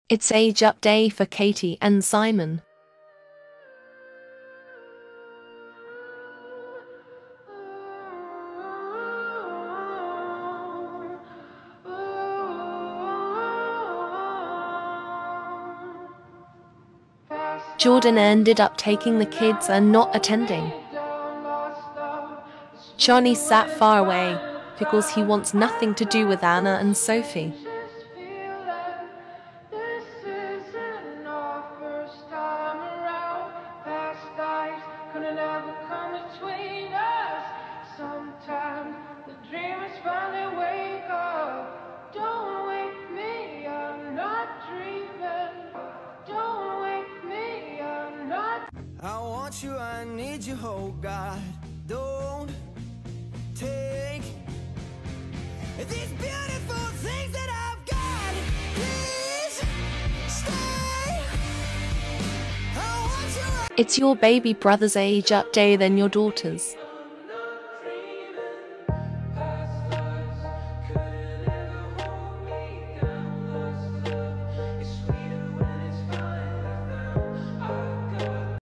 It's age up day for Katie and Simon. Jordan ended up taking the kids and not attending. Johnny sat far away because he wants nothing to do with Anna and Sophie. I want you, I need you, oh God. Don't take these beautiful things that I've got. Please stay. I want you. It's your baby brother's age up day than your daughter's.